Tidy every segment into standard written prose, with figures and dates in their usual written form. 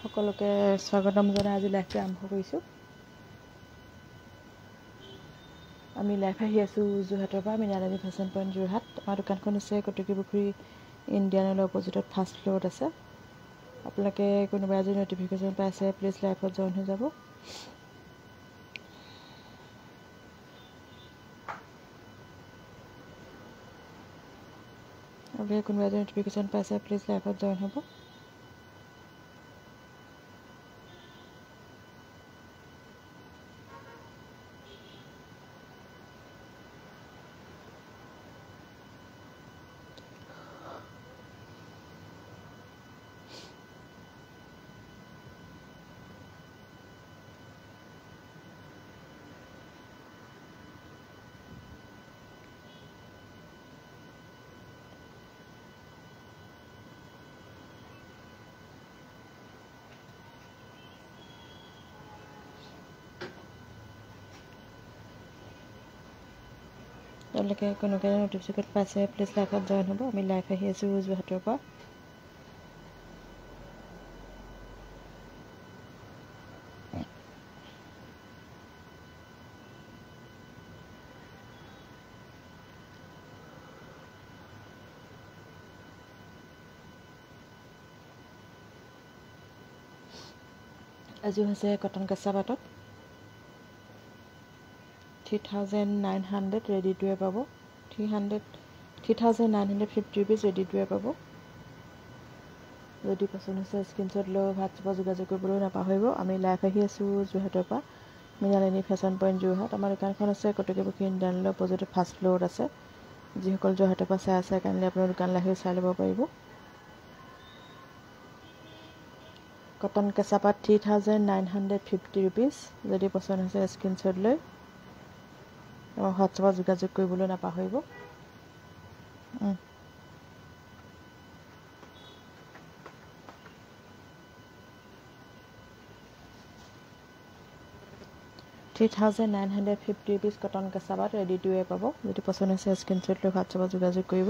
সকলোকে স্বাগতম জনাই আজি লাইভটো আৰম্ভ কৰিছোঁ। আমি লাইভ আহি আছোঁ যোৰহাটৰ পৰা মৃণালিনী ফেশ্বন পইণ্ট যোৰহাট। আমাৰ দোকানখন হৈছে কটকীপুখুৰী ইণ্ডিয়ান অইলৰ অপজিটত ফাৰ্ষ্ট ফ্ল'ৰত আছে। আপোনালোকে কোনোবাই যদি ন'টিফিকেশ্যন পাইছে প্লিজ লাইভত জইন হৈ যাব। আপোনালোকে কোনোবাই যদি ন'টিফিকেশ্যন পাইছে প্লিজ লাইভত জইন হ'ব। তেওঁলোকে কোনোবাই ন'টিফিকেশ্যন পাইছে প্লিজ লাইভত জইন হ'ব। আমি লাইভ আহি আছোঁ যোৰহাটৰ পৰা। আজি হৈছে কটন কেঁচা পাটত 3900 ৰেডি টু ৱেৰ পাব। 3950 ৰুপিজ ৰেডি টু ৱেৰ পাব। যদি পচন্দ হৈছে স্ক্ৰীনশ্বট লৈ হোৱাটছএপত যোগাযোগ কৰিবলৈ নাপাহৰিব। আমি লাইভ আহি আছোঁ যোৰহাটৰ পৰা মৃণালিনী ফেশ্বন পইণ্ট যোৰহাট। আমাৰ দোকানখন আছে কটকীপুখুৰী ইণ্ডিয়ান অইলৰ অপজিটত ফাৰ্ষ্ট ফ্ল'ৰত আছে। যিসকল যোৰহাটৰ পৰা চাই আছে কাইণ্ডলি আপোনাৰ দোকানলৈ আহি চাই ল'ব পাৰিব। কটন কেঁচা পাট 3950 ৰুপিজ। যদি পচন্দ হৈছে স্ক্ৰীনশ্বট লৈ হোৱাটছএপত যোগাযোগ কৰিবলৈ নাপাহৰিব। 3950 ৰুপিজ কটন কেঁচা পাট ৰেডি টু ৱেৰ পাব। যদি পচন্দ হৈছে স্ক্ৰীনশ্বট লৈ হোৱাটছএপত যোগাযোগ কৰিব।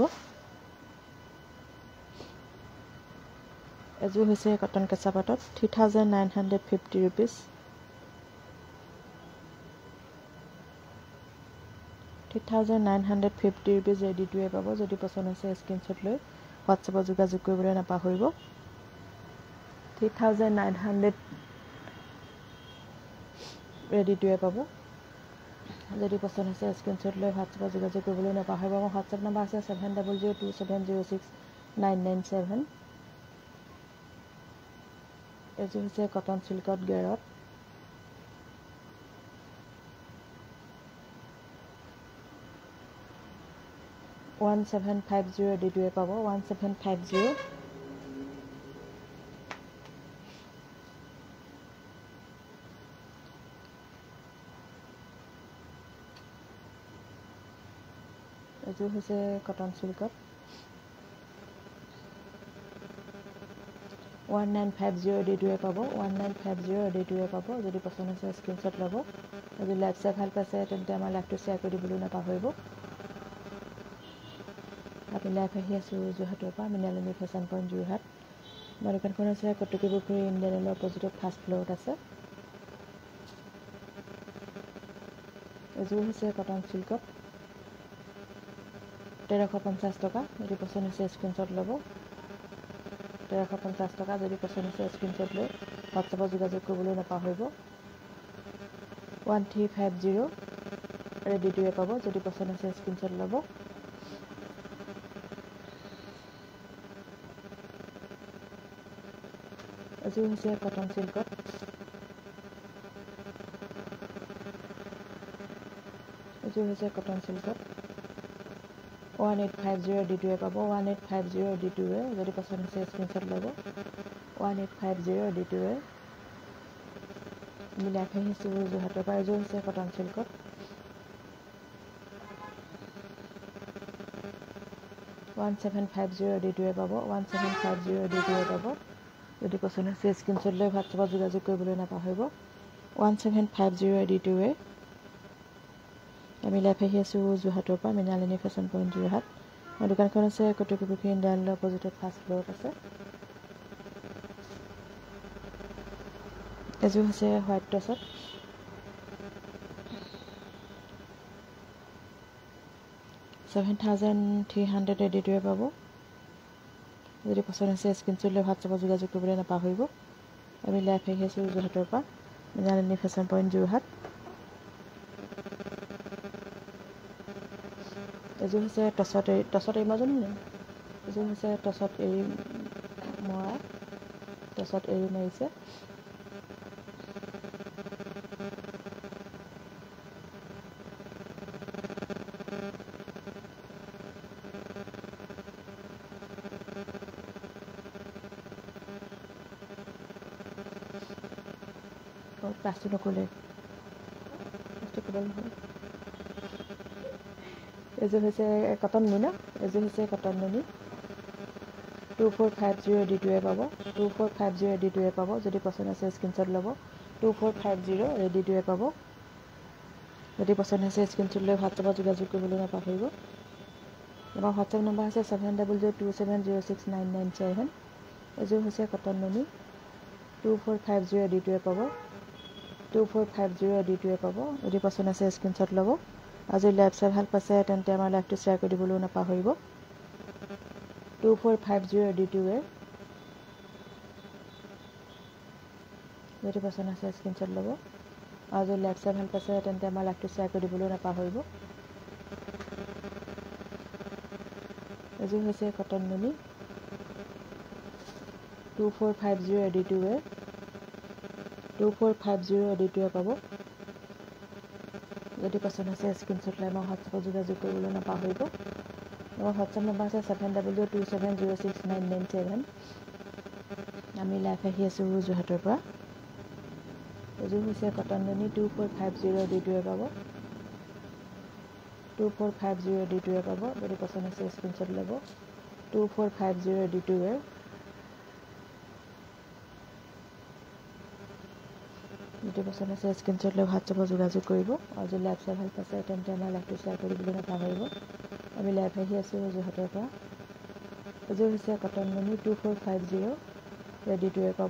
এযোৰ হৈছে কটন কেঁচা পাটত 3950 rupees. 3950 rupees ready to wear পাব। যদি পচন্দ হৈছে স্ক্ৰীনশ্বট লৈ হোৱাটছএপত যোগাযোগ কৰিবলৈ নাপাহৰিব। 3900 ৰেডি টু ৱেৰ পাব। যদি পচন্দ হৈছে স্ক্ৰীনশ্বট লৈ হোৱাটছএপত যোগাযোগ কৰিবলৈ নাপাহৰিব। মোৰ হোৱাটছএপ নম্বৰ আছে 7002706997। এযোৰ হৈছে কটন চিল্কত গেৰত 1750 ৰেডি টু ৱেৰ পাব। 1750। এযোৰ হৈছে কটন চিল্কত 1950 ৰেডি টু ৱেৰ পাব। 1950 ৰেডি টু ৱেৰ পাব। যদি পচন্দ হৈছে স্ক্ৰীনশ্বট ল'ব। যদি লাইভ চাই ভাল পাইছে তেন্তে আমাৰ লাইভটো শ্বেয়াৰ কৰি দিবলৈ নাপাহৰিব। আমি লাইভ আহি আছোঁ যোৰহাটৰ পৰা মৃণালিনী ফেশ্বন পইণ্ট যোৰহাট। আমাৰ দোকানখন আছে কটকীপুখুৰী ইণ্ডিয়ান অইলৰ অপজিটত ফাৰ্ষ্ট ফ্ল'ৰত আছে। এযোৰ হৈছে কটন চিল্কত 1350 টকা। যদি পচন্দ হৈছে স্ক্ৰীনশ্বট ল'ব। 1350 টকা। যদি পচন্দ হৈছে স্ক্ৰীনশ্বট লৈ হোৱাটছএপত যোগাযোগ কৰিবলৈ নাপাহৰিব। 1350 ৰেডি টু ৱেৰ পাব। যদি পচন্দ হৈছে স্ক্ৰীনশ্বট ল'ব। এযোৰ হৈছে কটন চিল্কত 1850 ৰেডি টু ৱেৰ পাব। 1850 ৰেডি টু ৱেৰ। যদি পচন্দ হৈছে স্ক্ৰীনশ্বট ল'ব। 1850 ৰেডি টু ৱেৰ। আমি লাইভ আহিছোঁ যোৰহাটৰ পৰা। এযোৰ হৈছে কটন চিল্কত 1750 ৰেডি টু ৱেৰ পাব। 1750 ৰেডি টু ৱেৰ পাব। যদি পচন্দ হৈছে স্ক্ৰীনশ্বট লৈ হোৱাটছএপত যোগাযোগ কৰিবলৈ নাপাহৰিব। 1750 ৰেডি টু ৱেৰ। আমি লাইভ আহি আছোঁ যোৰহাটৰ পৰা মৃণালিনী ফেশ্বন পইণ্ট যোৰহাট। আমাৰ দোকানখন আছে কটকীপুখুৰী ইণ্ডিয়ান অইলৰ অপজিটত ফাৰ্ষ্ট ফ্ল'ৰত আছে। এযোৰ হৈছে হোৱাইট টছত 7300 ৰেডিটোৱে পাব। যদি পচন্দ হৈছে স্ক্ৰীনশ্বট লৈ হোৱাটছএপত যোগাযোগ কৰিবলৈ নাপাহৰিব। আমি লাইভ আহি আছোঁ যোৰহাটৰ পৰা, মৃণালিনী ফেশ্বন পইণ্ট যোৰহাট। এযোৰ হৈছে টছত এৰি মাজত নে এযোৰ হৈছে টছত এৰি মৰা, টছত এৰি মাৰিছে। প্লাষ্টিক নকৰিলে এযোৰ হৈছে কটন নুনি ন, এযোৰ হৈছে কটন নুনি 2450 ৰেডিটোৱে পাব। 2450 ৰেডিটোৱে পাব। যদি পচন্দ আছে স্ক্ৰীনশ্বট ল'ব। 2450 ৰেডিটোৱে পাব। যদি পচন্দ হৈছে স্ক্ৰীনশ্বট লৈ হোৱাটছএপত যোগাযোগ কৰিবলৈ নাপাহৰিব। আমাৰ হোৱাটছএপ নম্বৰ হৈছে 7002706997। এযোৰ হৈছে কটন নুনি 2450 ৰেডিটোৱে পাব। 2450 ৰেডিটোৱে পাব। যদি পচন্দ আছে স্ক্ৰীনশ্বট ল'ব। আজি লাইভ চাই ভাল পাইছে তেন্তে আমাৰ লাইভটো শ্বেয়াৰ কৰি দিবলৈও নাপাহৰিব। 2450 ৰেডিটোৱে যদি পচন্দ আছে স্ক্ৰীনশ্বট ল'ব। আৰু যদি লাইভ চাই ভাল পাইছে তেন্তে আমাৰ লাইভটো শ্বেয়াৰ কৰি দিবলৈও নাপাহৰিব। এযোৰ হৈছে কটন নুনি 2450 ৰেডিটোৱে 2450 ৰেডিটোৱে পাব। যদি পচন্দ আছে স্ক্ৰীনশ্বট লৈ আমাৰ হোৱাটছএপত যোগাযোগ কৰিবলৈ নাপাহৰিব। আমাৰ হোৱাটছএপ নম্বৰ আছে 7002706997। আমি লাইভ আহি আছোঁ যোৰহাটৰ পৰা। এযোৰ হৈছে কটন নুনি 2450 ৰেডিটোৱে পাব। 2450 ৰেডিটোৱে পাব। যদি পচন্দ আছে স্ক্ৰীনশ্বট ল'ব। 2450 ৰেডিটোৱে যদি পচন্দ আছে স্ক্ৰীনশ্বট লৈ হোৱাটছএপত যোগাযোগ কৰিব। আৰু যদি লাইভ চাই ভাল পাইছে তেন্তে আমাৰ লাইভটো শ্বেয়াৰ কৰি দিবলৈ নাপাহৰিব। আমি লাইভ আহি আছোঁ যোৰহাটৰ পৰা। এযোৰ হৈছে কটন নুনি 2450 ৰেডিটোৱে পাব।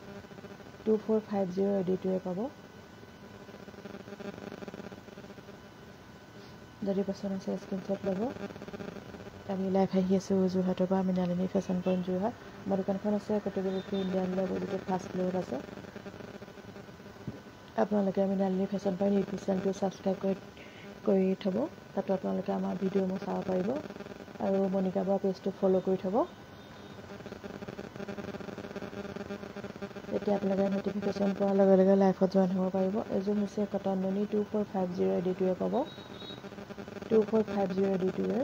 2450 ৰেডিটোৱে পাব। যদি পচন্দ আছে স্ক্ৰীনশ্বট ল'ব। আমি লাইভ আহি আছোঁ যোৰহাটৰ পৰা, মৃণালিনী ফেশ্বন পইণ্ট যোৰহাট। আমাৰ দোকানখন আছে কটকী ইণ্ডিয়ান অপজিটত ফাৰ্ষ্ট ফ্ল'ৰত আছে। আপোনালোকে মৃণালিনী ফেশ্বন পইণ্ট ইউটিউব চেনেলটো ছাবস্ক্ৰাইব কৰি থ'ব। তাতো আপোনালোকে আমাৰ ভিডিঅ'সমূহ চাব পাৰিব আৰু মণিকা বৰা পেজটো ফ'ল' কৰি থ'ব। তেতিয়া আপোনালোকে ন'টিফিকেশ্যন পোৱাৰ লগে লগে লাইভত জইন হ'ব পাৰিব। এযোৰ হৈছে কটন নুনি 2450 ৰেডিটোৱে পাব। 2450 ৰেডিটোৱে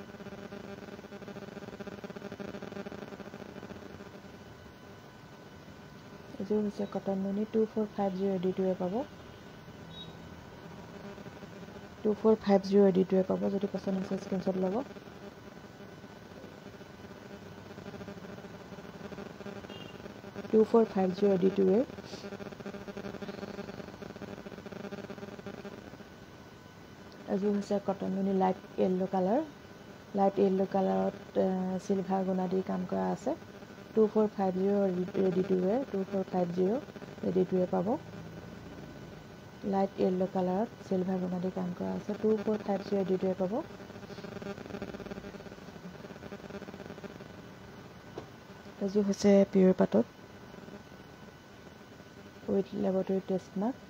এযোৰ হৈছে কটন নুনি 2450 ৰেডিটোৱে পাব। 2450 ৰেডিটোৱে পাব। যদি পচন্দ হৈছে স্ক্ৰীনশ্বট ল'ব। এযোৰ হৈছে কটন নুনি light yellow' colour. Light yellow' কালাৰত চিলভাৰ গুণা দি কাম কৰা আছে। 2450 ৰেডিটোৱে 2450 ৰেডিটোৱে পাব। লাইট য়েল্ল' কালাৰত চিলভাৰ গুণা দি কাম কৰা আছে। 2450 ৰেডিটোৱে পাব। এযোৰ হৈছে পিয়ৰ পাটত উইথ লেবৰেটৰী টেষ্ট মাৰ্ক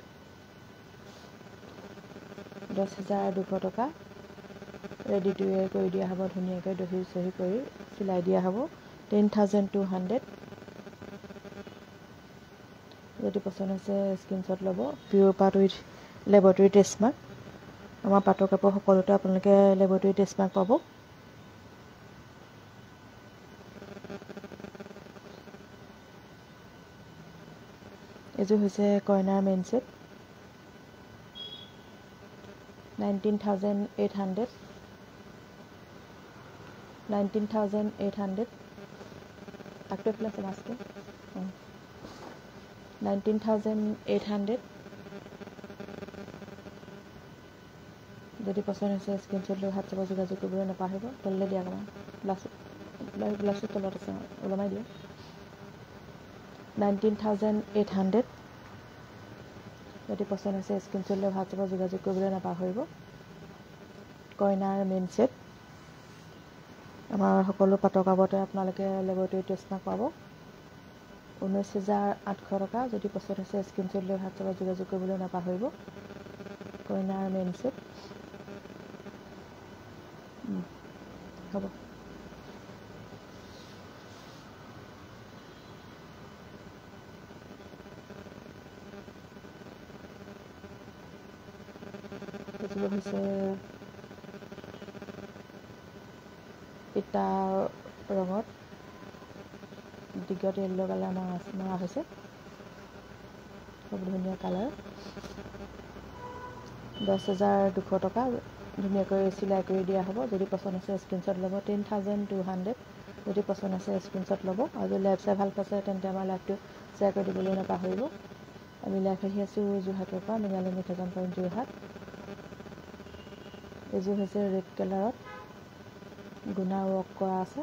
10,200 টকা। ৰেডিটোৱে কৰি দিয়া হ'ব। ধুনীয়াকৈ দহি চহি কৰি চিলাই দিয়া হ'ব। 10,200। যদি পচন্দ হৈছে স্ক্ৰীনশ্বট ল'ব। পিয়ৰ পাট উইথ লেবৰেটৰী টেষ্ট মাৰ্ক। আমাৰ পাটৰ কাপোৰ সকলোতে আপোনালোকে লেবৰেটৰী টেষ্ট মাৰ্ক পাব। এযোৰ হৈছে কইনাৰ মেইন ছেট 19,800। 19,800 আগটো এইফালে আছে মাছটো 19,800। যদি পচন্দ হৈছে স্ক্ৰীনশ্বট লৈ হোৱাটছএপত যোগাযোগ কৰিবলৈ নাপাহৰিব। তললৈ দিয়া অকণমান গ্লাছটো তলত আছে ওলমাই দিয়া। 19,800 যদি পচন্দ হৈছে স্ক্ৰীনশ্বট লৈ হোৱাটছএপত যোগাযোগ কৰিবলৈ নাপাহৰিব। কইনাৰ মেইন ছেট আমাৰ সকলো পাটৰ কাপোৰতে আপোনালোকে লেবৰেটৰী টেষ্ট মাৰ্ক পাব। 19,800 টকা। যদি পচন্দ হৈছে স্ক্ৰীনশ্বট লৈ হোৱাটছএপত যোগাযোগ কৰিবলৈ নাপাহৰিব। কইনাৰ মেইন ছেট হ'ব। এযোৰ হৈছে ইটা ৰঙত দীঘত য়েল্ল' কালাৰ মৰা হৈছে, খুব ধুনীয়া কালাৰ। 10,200 টকা। ধুনীয়াকৈ চিলাই কৰি দিয়া হ'ব। যদি পচন্দ আছে স্ক্ৰীনশ্বট ল'ব। 10,200। যদি পচন্দ আছে স্ক্ৰীনশ্বট ল'ব। আৰু যদি লাইভ চাই ভাল পাইছে তেন্তে আমাৰ লাইভটো শ্বেয়াৰ কৰি দিবলৈ নাপাহৰিব। আমি লাইভ আহি আছোঁ যোৰহাটৰ পৰা, মিনালনী ফেশ্বন পইণ্ট যোৰহাট। এযোৰ হৈছে ৰেড কালাৰত গুণা ৱৰ্ক কৰা আছে।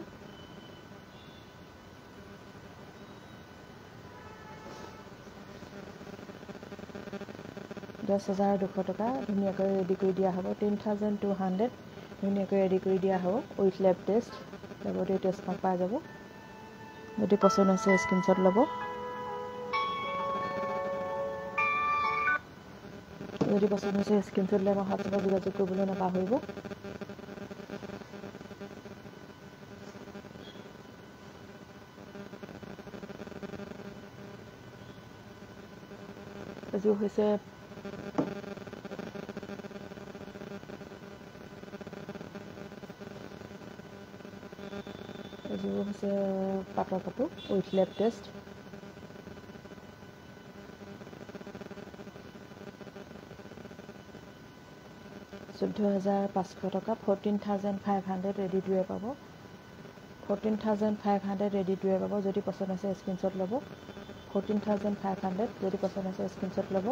$10,200 টকা। ধুনীয়াকৈ ৰেডি কৰি দিয়া হ'ব। 10,200। ধুনীয়াকৈ ৰেডি কৰি দিয়া হ'ব with lab test, laboratory test mark পাই যাব। যদি পচন্দ আছে স্ক্ৰীনশ্বট ল'ব। যদি পচন্দ হৈছে স্ক্ৰীনশ্বট লৈ আমাৰ হোৱাটছএপত যোগাযোগ কৰিবলৈ নাপাহৰিব। এযোৰ হৈছে পাটৰ কাপোৰ উইথ লেব টেষ্ট। $14,500 টকা। 14,500 ৰেডি টু ৱেৰ পাব। 14,500 ৰেডি টু ৱেৰ পাব। যদি পচন্দ আছে স্ক্ৰীনশ্বট ল'ব। 14,500। যদি পচন্দ আছে স্ক্ৰীনশ্বট ল'ব।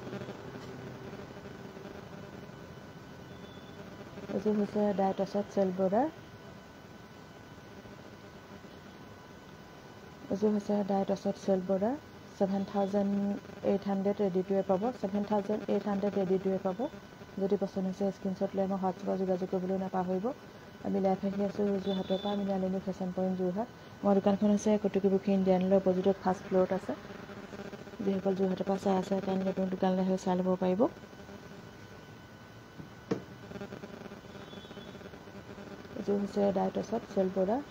এযোৰ হৈছে ডাইটছত চেল বৰ্ডাৰ। এযোৰ হৈছে ডাইটছত self border. 7,800 ready to wear পাব। 7,800 ৰেডি টু ৱেৰ পাব। যদি পচন্দ হৈছে স্ক্ৰীনশ্বট লৈ আমাৰ হোৱাটছএপত যোগাযোগ কৰিবলৈ নাপাহৰিব। আমি লাইভ আহি আছোঁ যোৰহাটৰ পৰা, মিনালনী ফেশ্বন পইণ্ট যোৰহাট। আমাৰ দোকানখন হৈছে কটকীপুখুৰী ইণ্ডিয়ানলৈ অপজিটত ফাৰ্ষ্ট ফ্ল'ৰত আছে। যিসকল যোৰহাটৰ পৰা চাই আছে তেওঁলোকে আপোনাৰ দোকানলৈ আহি চাই ল'ব পাৰিব। এযোৰ হৈছে ডাইটছত self border.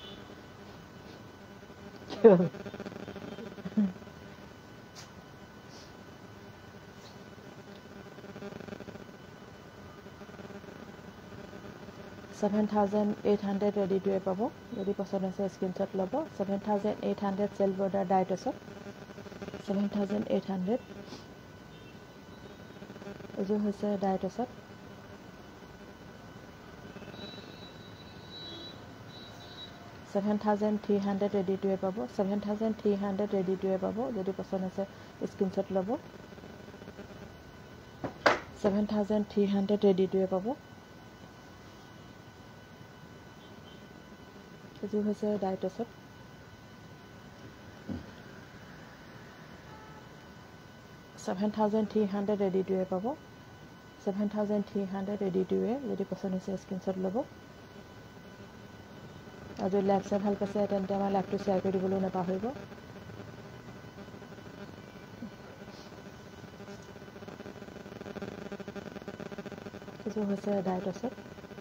$7,800 ready to wear পাব। যদি পচন্দ আছে স্ক্ৰীনশ্বট ল'ব। 7,800 চেল বৰ্ডাৰ ডাইটছত। 7,800। এযোৰ হৈছে ডাইটছত। 7,300 ৰেডি টু ৱেৰ পাব। 7,300 ৰেডি টু ৱেৰ পাব। যদি পচন্দ আছে স্ক্ৰীনশ্বট ল'ব। 7,300 ৰেডি টু ৱেৰ পাব। এযোৰ হৈছে ডাইটছত। 7,300 ৰেডি টু ৱেৰ পাব। 7,300 ৰেডি টু ৱেৰ। যদি পচন্দ হৈছে স্ক্ৰীনশ্বট ল'ব। আৰু যদি লাইভ চাই ভাল পাইছে তেন্তে আমাৰ লাইভটো শ্বেয়াৰ কৰি দিবলৈ নাপাহৰিব। এযোৰ হৈছে ডাইটছত।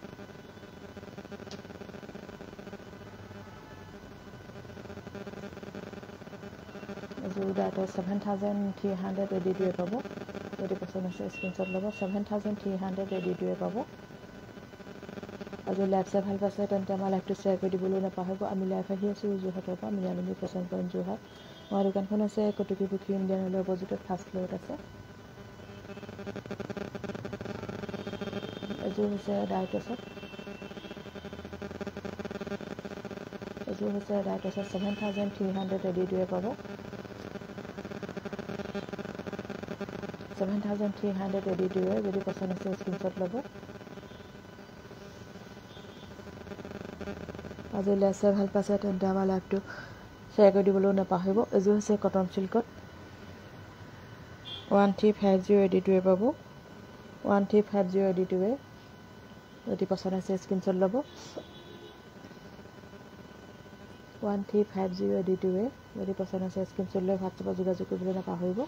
এযোৰ ডাইটত 7,300 ৰেডি টু ৱেৰ পাব। যদি পচন্দ আছে স্ক্ৰীনশ্বট ল'ব। 7,300 ৰেডি টু ৱেৰ পাব। আৰু যদি লাইভ চাই ভাল পাইছে তেন্তে আমাৰ লাইভটো শ্বেয়াৰ কৰি দিবলৈ নাপাহৰিব। আমি লাইভ আহি আছোঁ যোৰহাটৰ পৰা, মিনালনী ফেশ্বন পইণ্ট যোৰহাট। আমাৰ দোকানখন আছে কটকীপুখুৰী ইণ্ডিয়ানলৈ অপজিটত ফাৰ্ষ্ট ফ্ল'ৰত আছে। এযোৰ হৈছে ডাইটছত। এযোৰ হৈছে ডাইটছত। 7,300 ৰেডি টু ৱেৰ পাব। 7,300 ৰেডি টু ৱেৰ। যদি পচন্দ আছে স্ক্ৰীনশ্বট ল'ব। আজি লাইভ চাই ভাল পাইছে তেন্তে আমাৰ লাইভটো শ্বেয়াৰ কৰি দিবলৈও নাপাহৰিব। এযোৰ হৈছে কটন চিল্কত। 1350 AD2 পাব 1350 AD2 যদি পছন্দ আছে স্ক্ৰীনশ্বট ল'ব 1350 AD2 যদি পছন্দ আছে স্ক্ৰীনশ্বট লৈ হোৱাটছএপত যোগাযোগ কৰিবলৈ নাপাহৰিব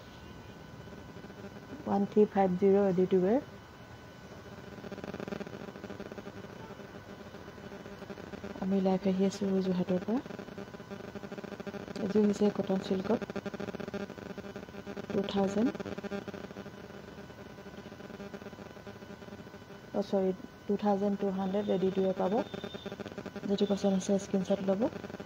1350 AD2 আমি লাইভ আহি আছোঁ যোৰহাটৰ পৰা এযোৰ হৈছে কটন চিল্কত 2200 AD2 পাব যদি পছন্দ আছে স্ক্ৰীনশ্বট ল'ব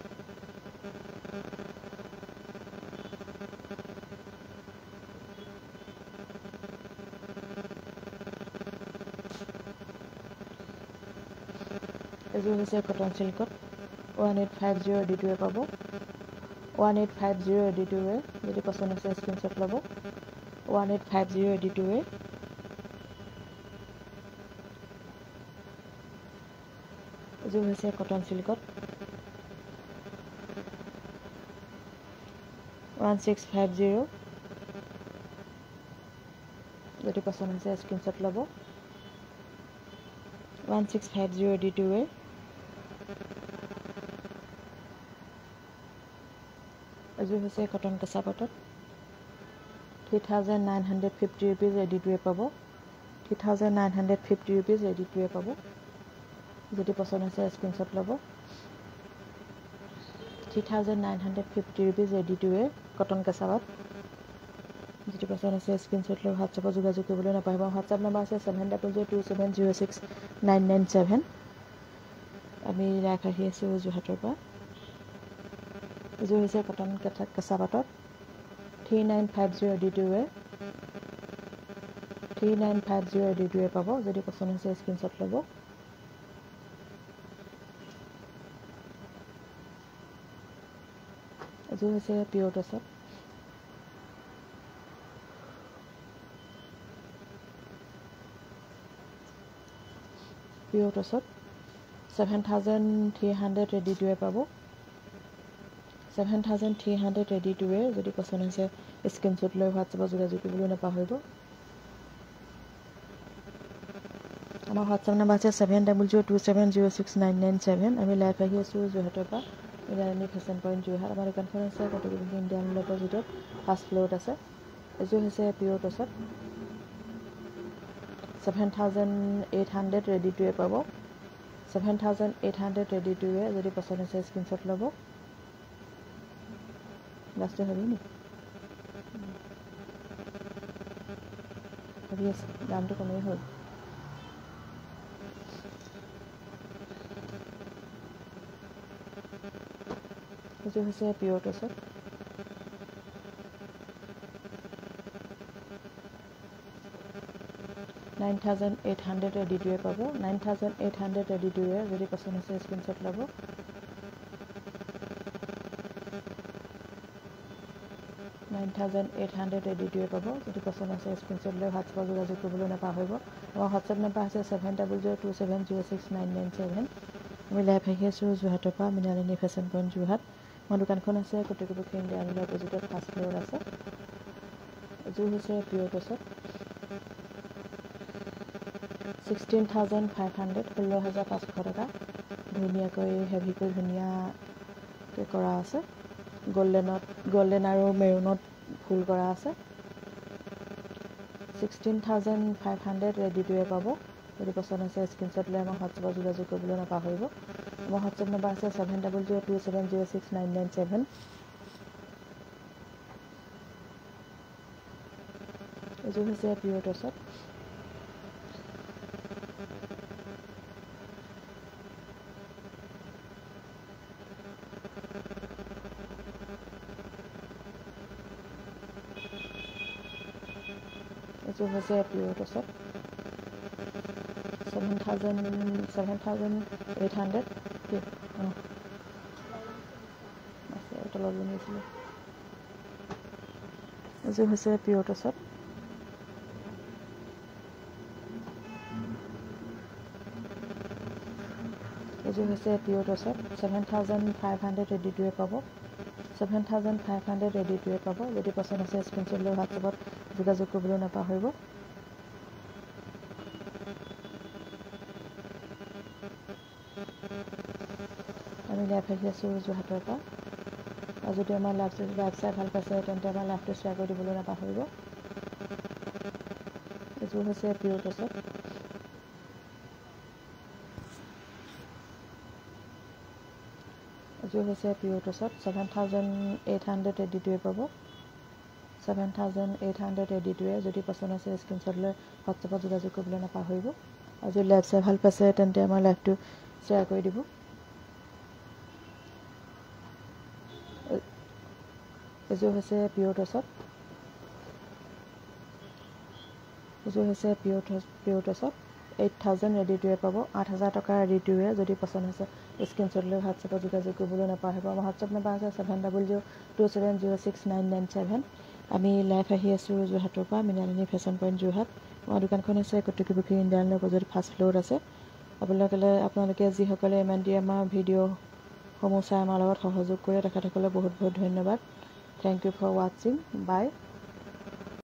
এযোৰ হৈছে কটন চিল্কত 1850 AD2 পাব 1850 AD2 যদি পছন্দ আছে স্ক্ৰীনশ্বট ল'ব 1850 AD2 এযোৰ হৈছে কটন চিল্কত 1650 যদি পছন্দ আছে স্ক্ৰীনশ্বট ল'ব 1650 AD2 এযোৰ হৈছে কটন কেঁচা পাটত 3950 rupees AD2 পাব 3950 rupees AD2 পাব যদি পছন্দ আছে স্ক্ৰীনশ্বট ল'ব 3950 rupees AD2 কটন কেঁচা পাট যদি পছন্দ আছে স্ক্ৰীনশ্বট লৈ হোৱাটছএপত যোগাযোগ কৰিবলৈ নাপাহৰিব হোৱাটছএপ নম্বৰ আছে 7002706997 আমি লাইভ আহি আছোঁ যোৰহাটৰ পৰা এযোৰ হৈছে কটন কেঁচা পাটত 3950 AD2 3950 AD2 পাব যদি পছন্দ আছে স্ক্ৰীনশ্বট ল'ব এযোৰ হৈছে পিয়ৰ টছত পিয়ৰ টছত 7300 AD2 পাব 7300 AD2 যদি পছন্দ আছে স্ক্ৰীনশ্বট লৈ হোৱাটছএপত যোগাযোগ কৰিবলৈ নাপাহৰিব আমাৰ হোৱাটছএপ নম্বৰ আছে 7002706997 আমি লাইভ আহি আছোঁ যোৰহাটৰ পৰা ইন্দিৰাণী ফেশ্বন পইণ্ট যোৰহাট আমাৰ দোকানখন আছে কটকী ইণ্ডিয়ান অপজিটত ফাৰ্ষ্ট ফ্ল'ৰত আছে এযোৰ হৈছে পিয়ৰ টছত 7800 AD2 পাব 7800 AD2 যদি পছন্দ আছে স্ক্ৰীনশ্বট ল'ব লাষ্টে ভাবি নি ভাবি আছে দামটো কমেই হ'ল এযোৰ হৈছে পিয়ৰ টছত 9800 AD2 পাব 9800 AD2 যদি পছন্দ আছে স্ক্ৰীনশ্বট ল'ব 9800 AD2 পাব যদি পছন্দ আছে স্ক্ৰীনশ্বট লৈ হোৱাটছএপত যোগাযোগ কৰিবলৈ নাপাহৰিব আমাৰ হোৱাটছএপ নম্বৰ আছে 7002706997 আমি লাইভ আহি আছোঁ যোৰহাটৰ পৰা মৃণালিনী ফেশ্বন পইণ্ট যোৰহাট আমাৰ দোকানখন আছে কটকী ইণ্ডিয়ান অপজিটত ফাৰ্ষ্ট ফ্ল'ৰত আছে এযোৰ হৈছে পিয়ৰ টছত 16,500 16,500 টকা ধুনীয়াকৈ হেভিকৈ ধুনীয়াকৈ কৰা আছে গল্ডেন আৰু মেৰুনত ফুল কৰা আছে 16,500 AD2 পাব যদি পছন্দ আছে স্ক্ৰীনশ্বট লৈ আমাৰ হোৱাটছএপত যোগাযোগ কৰিবলৈ নাপাহৰিব আমাৰ হোৱাটছএপ নম্বৰ আছে 7002706997 এযোৰ হৈছে পিয়ৰ টছত এযোৰ হৈছে পিয়ৰ টছত 7,800 তলত বনাইছিলোঁ এযোৰ হৈছে পিয়ৰ টছত এযোৰ হৈছে পিয়ৰ টছত 7,500 AD2 পাব 7,500 ৰেডি টু ৱেৰ পাব। যদি পচন্দ আছে স্ক্ৰীনশ্বট লৈ হোৱাটছএপত যোগাযোগ কৰিবলৈ নাপাহৰিব। আমি লাইভ আহি আছোঁ যোৰহাটৰ পৰা। আৰু যদি আমাৰ লাইভ চাই ভাল পাইছে তেন্তে আমাৰ লাইভটো শ্বেয়াৰ কৰি দিবলৈ নাপাহৰিব। এইযোৰ হৈছে পিয়ৰ টছত। এইযোৰ হৈছে পিয়ৰ টছত 7,800 ৰেডি টু ৱেৰ পাব। 7,800 ৰেডি টু ৱেৰ। যদি পচন্দ আছে স্ক্ৰীনশ্বট লৈ হোৱাটছএপত যোগাযোগ কৰিবলৈ নাপাহৰিব। আৰু যদি লাইভ চাই ভাল পাইছে তেন্তে আমাৰ লাইভটো শ্বেয়াৰ কৰি দিব। এইযোৰ হৈছে পিয়ৰ টছত। এইযোৰ হৈছে পিয়ৰ টছত 8,000 ৰেডি টু ৱেৰ পাব। 8,000 টকা ৰেডি টু ৱেৰ। যদি পচন্দ হৈছে স্ক্ৰীনশ্বট লৈ হোৱাটছএপত যোগাযোগ কৰিবলৈ নাপাহৰিব। আমাৰ হোৱাটছএপ নম্বৰ আছে 7002706997। আমি লাইভ আহি আছোঁ যোৰহাটৰ পৰা, মৃণালিনী ফেশ্বন পইণ্ট যোৰহাট। আমাৰ দোকানখন হৈছে কটকীপুখুৰী ইণ্ডিয়ান অপজিট ফাৰ্ষ্ট ফ্ল'ৰত আছে। আপোনালোকে যিসকলে ইমান দিয়ে আমাৰ ভিডিঅ'সমূহ চাই আমাৰ লগত সহযোগ কৰে তেখেতসকলে বহুত বহুত ধন্যবাদ। থেংক ইউ ফৰ ৱাচিং। বাই।